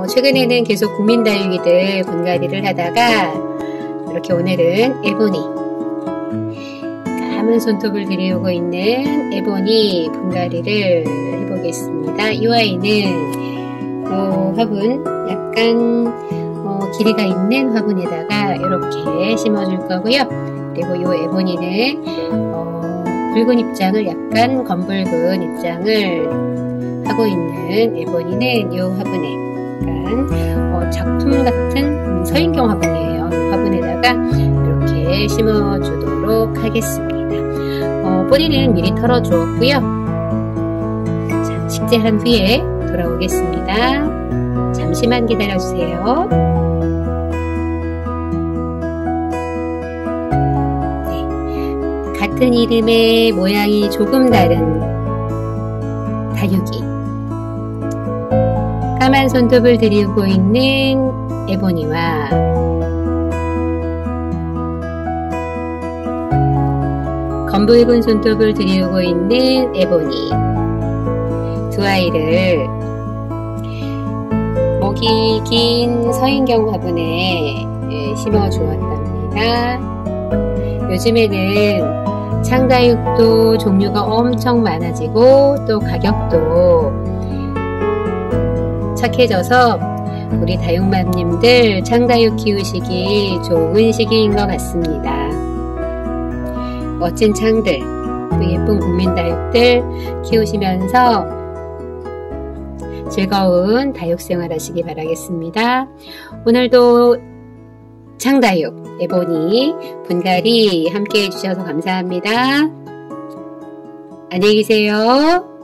최근에는 계속 국민다육이들 분갈이를 하다가 이렇게 오늘은 에보니, 까만 손톱을 들이우고 있는 에보니 분갈이를 해보겠습니다. 이 아이는 화분, 약간 길이가 있는 화분에다가 이렇게 심어줄 거고요. 그리고 이 에보니는 붉은 입장을, 약간 검붉은 입장을 하고 있는 에보니는 이 화분에 약간 작품 같은 서인경 화분이에요. 이 화분에다가 이렇게 심어주도록 하겠습니다. 뿌리는 미리 털어주었고요. 자, 식재한 후에 돌아오겠습니다. 잠시만 기다려주세요. 네, 같은 이름의 모양이 조금 다른 다육이, 까만 손톱을 들이우고 있는 에보니와 검붉은 손톱을 들이우고 있는 에보니, 두 아이를 목이 긴 서인경 화분에 심어 주었답니다. 요즘에는 창다육도 종류가 엄청 많아지고 또 가격도 착해져서 우리 다육맘님들 창다육 키우시기 좋은 시기인 것 같습니다. 멋진 창들, 또 예쁜 국민다육들 키우시면서 즐거운 다육생활 하시기 바라겠습니다. 오늘도 창다육, 에보니, 분갈이 함께 해주셔서 감사합니다. 안녕히 계세요.